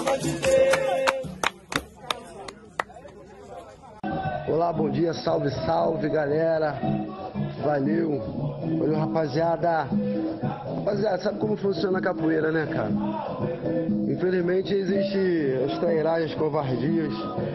Olá, bom dia, salve, salve, galera. Valeu, valeu, rapaziada. Rapaziada, sabe como funciona a capoeira, né, cara? Infelizmente existe as trairagens, as covardias.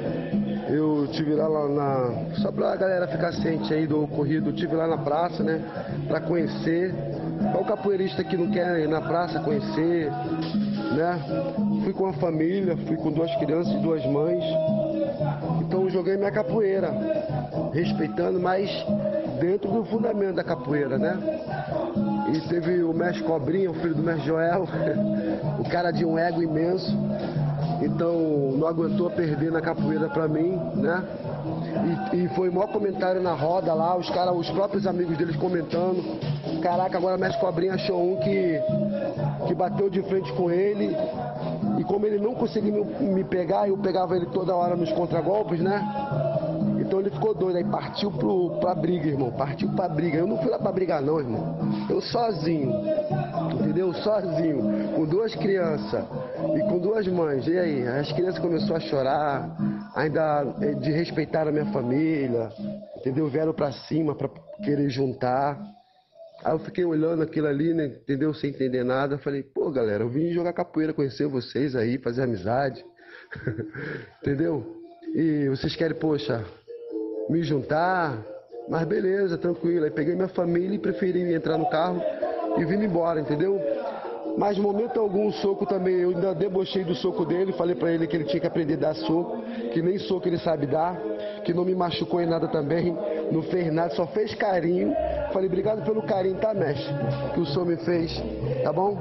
Eu tive lá na... Só pra galera ficar ciente aí do ocorrido, eu tive lá na praça, né? Pra conhecer. Qual capoeirista que não quer ir na praça conhecer, né? Fui com a família, fui com 2 crianças e 2 mães. Então joguei minha capoeira, respeitando, mas dentro do fundamento da capoeira, né? E teve o mestre Cobrinha, o filho do mestre Joel, o cara de um ego imenso. Então não aguentou perder na capoeira pra mim, né? E foi o maior comentário na roda lá, os próprios amigos deles comentando. Caraca, agora o mestre Cobrinha achou um que bateu de frente com ele. E como ele não conseguiu me pegar, eu pegava ele toda hora nos contragolpes, né? Então ele ficou doido, aí partiu pra briga, irmão. Partiu pra briga. Eu não fui lá pra brigar não, irmão. Eu sozinho, entendeu? Sozinho, com 2 crianças e com 2 mães. E aí? As crianças começaram a chorar, ainda de respeitar a minha família, entendeu? Vieram pra cima pra querer juntar. Aí eu fiquei olhando aquilo ali, né, entendeu? Sem entender nada. Falei, pô, galera, eu vim jogar capoeira, conhecer vocês aí, fazer amizade. Entendeu? E vocês querem, poxa, me juntar? Mas beleza, tranquilo. Aí peguei minha família e preferi entrar no carro e vim embora, entendeu? Mas, em momento algum, o soco também, eu ainda debochei do soco dele, falei pra ele que ele tinha que aprender a dar soco, que nem soco ele sabe dar, que não me machucou em nada também, não fez nada, só fez carinho. Falei, obrigado pelo carinho, tá, mestre? Que o senhor me fez, tá bom?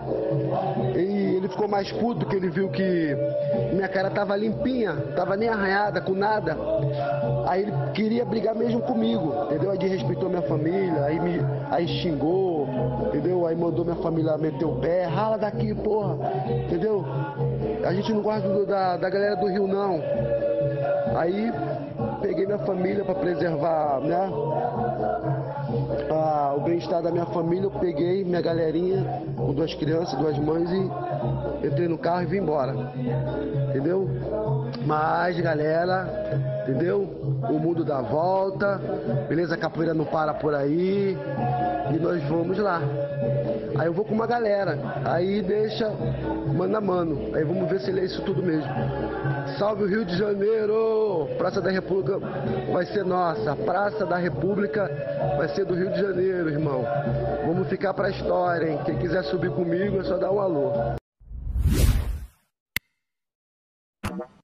E ele ficou mais puto, que ele viu que minha cara tava limpinha, tava nem arranhada, com nada. Aí ele queria brigar mesmo comigo, entendeu? Aí desrespeitou minha família, aí xingou, entendeu? Aí mandou minha família meter o pé, rala daqui, porra, entendeu? A gente não gosta da galera do Rio, não. Aí peguei minha família para preservar, né? O bem-estar da minha família, eu peguei minha galerinha com 2 crianças, 2 mães e entrei no carro e vim embora, entendeu? Mas, galera, entendeu? O mundo dá volta, beleza? A capoeira não para por aí e nós vamos lá. Aí eu vou com uma galera, aí deixa mano a mano, aí vamos ver se ele é isso tudo mesmo. Salve o Rio de Janeiro! Praça da República vai ser nossa, Praça da República vai ser do Rio de Janeiro, irmão. Vamos ficar pra história, hein? Quem quiser subir comigo é só dar um alô.